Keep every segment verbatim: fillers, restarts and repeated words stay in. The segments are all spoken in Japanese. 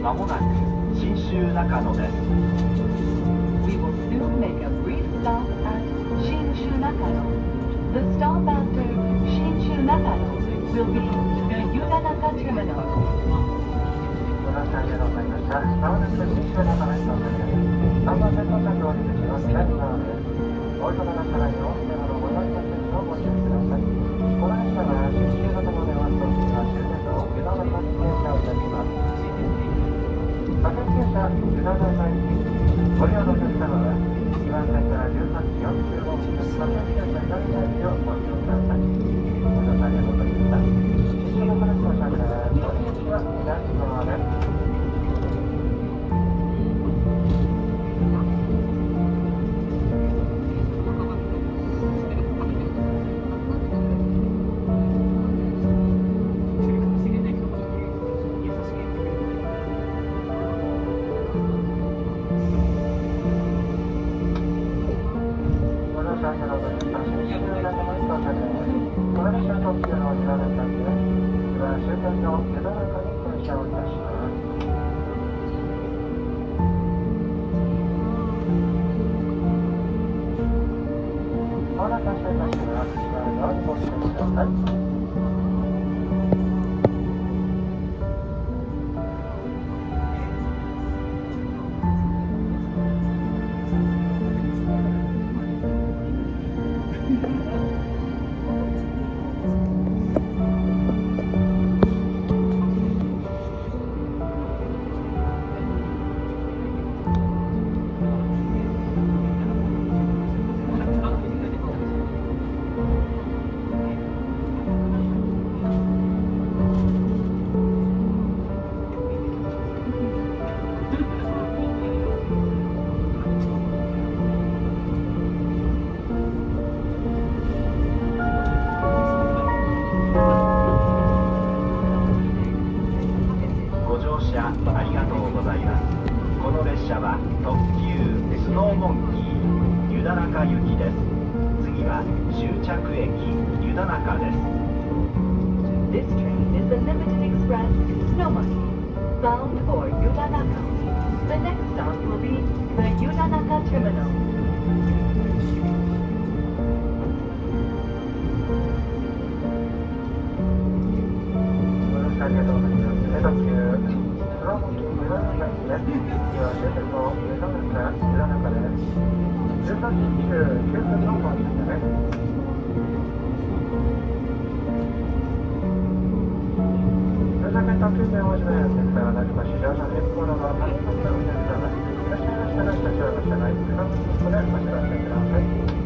まもなく信州中野です。 We will soon make a brief stop at Shinshu Nakano. The stop after Shinshu Nakano will be the Yudanaka terminal. ご乗車ありがとうございました。まもなく信州中野に到着です。さんばん線到着お出口の左側です。お急ぎの車内のお電話のご乗車をご注意ください。この列車は信州中野では当時は終点の湯田中に停車をいたします。各駅停車湯田中行き、ご利用のお客様はにばん線からじゅうさんじよんじゅうご分、各駅停車左回りをご利用ください。ご乗車ありがとうございました。信州中野到着です。お出口は左側です。 This train is the limited express Snow Monkey, bound for Yudanaka. The next stop will be the Yudanaka terminal. ご乗車ありがとうございます。特急スノーモンキー湯田中行きです。次は終点の湯田中湯田中です。じゅうさんじにじゅうきゅうふんの到着です。特急線をおしまいのセクターはなくま市場の変更のまま、発車をいたします。いらっしゃいましたら、車掌の車内、クラブシートでお知らせください。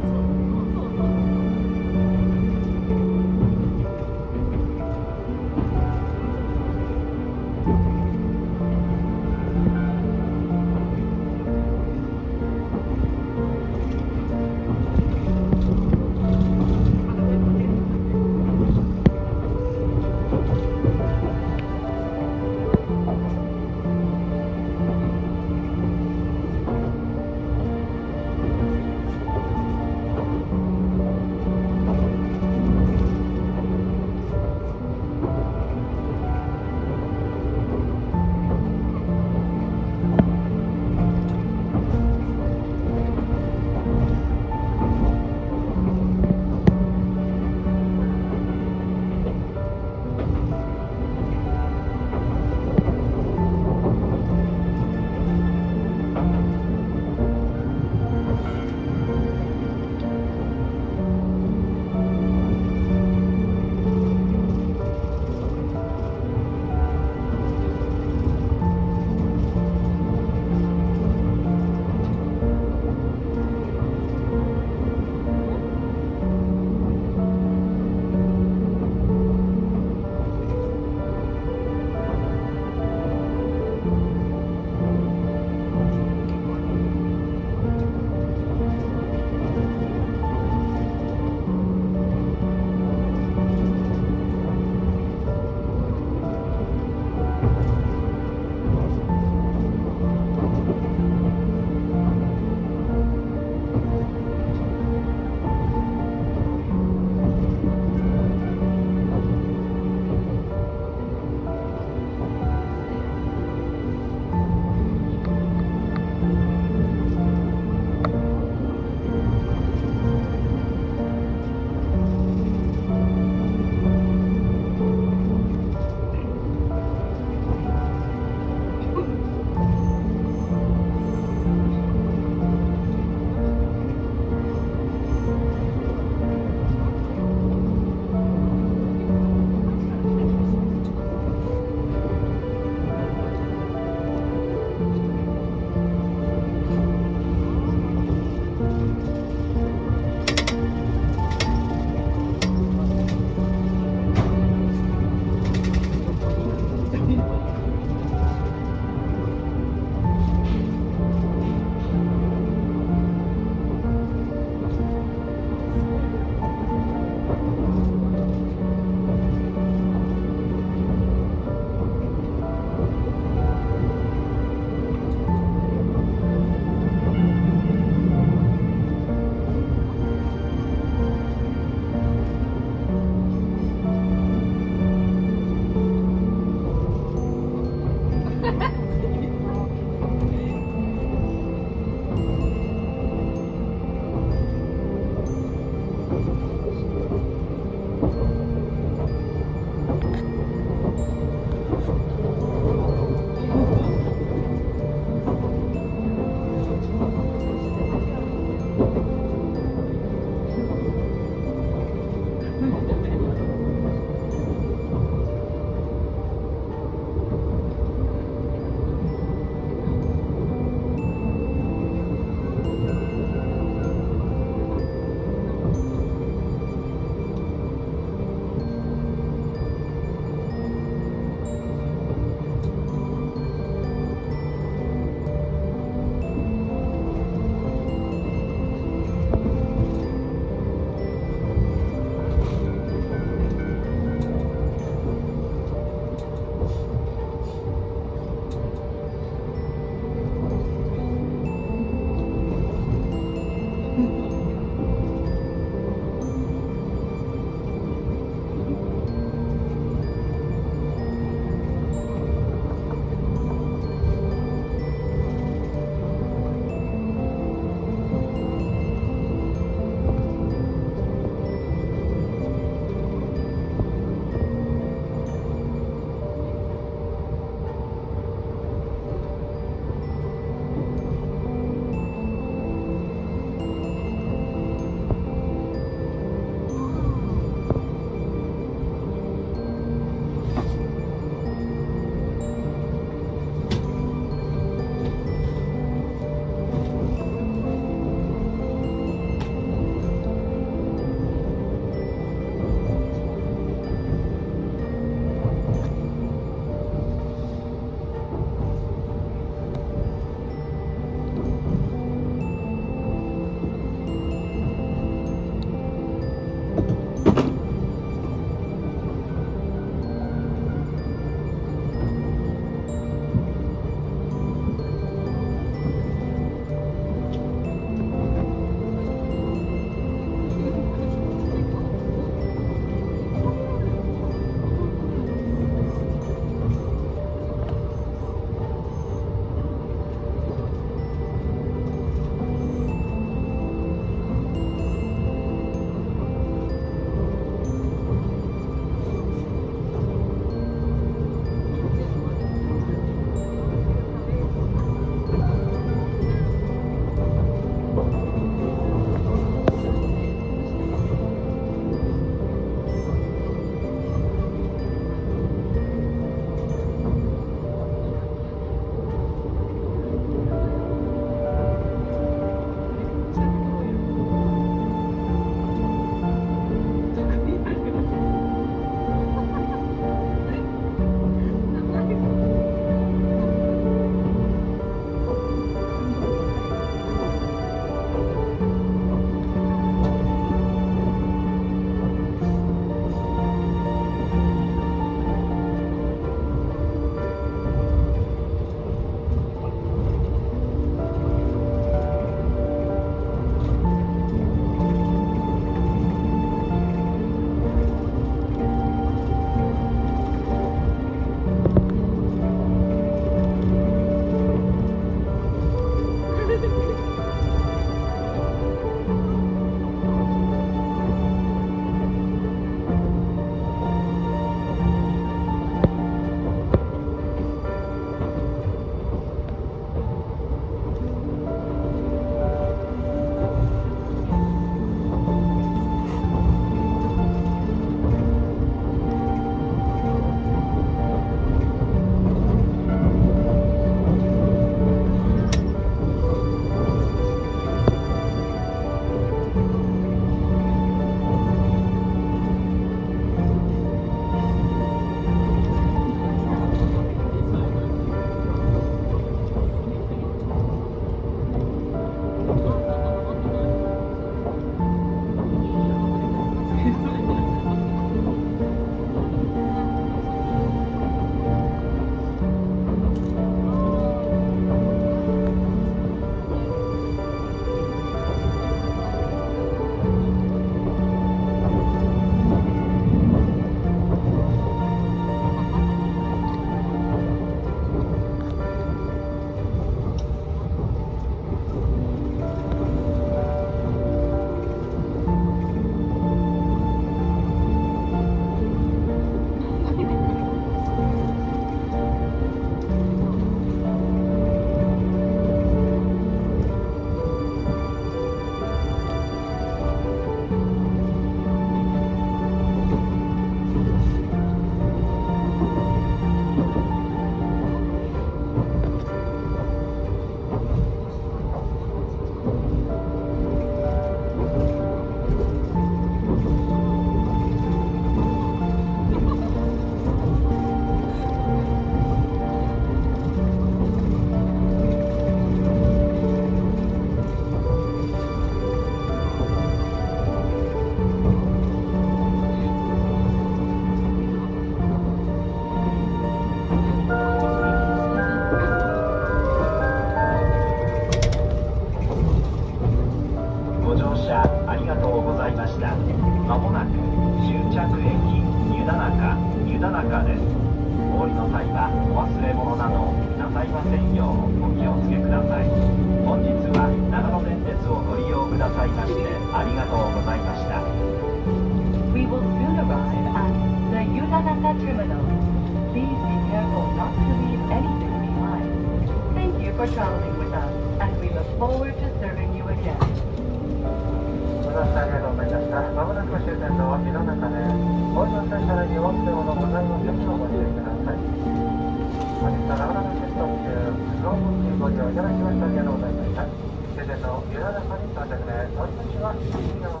した。まもなく終着駅湯田中湯田中です。お降りの際はお忘れ物などなさいませんようお気をつけください。本日は長野電鉄をご利用くださいましてありがとうございました。 We will soon arrive at the Yudanaka terminal. Please be careful not to leave anything behind. Thank you for traveling with us, and we look forward to serving you again. ご乗車ありがとうございました。まもなく終点の湯の中です。お降りの際からにお忘れ物ございませんとご注意ください。本日は長野県鉄特急ロームにご利用いただきましてありがとうございました。終点の湯の中に到着です。お降り口は右側。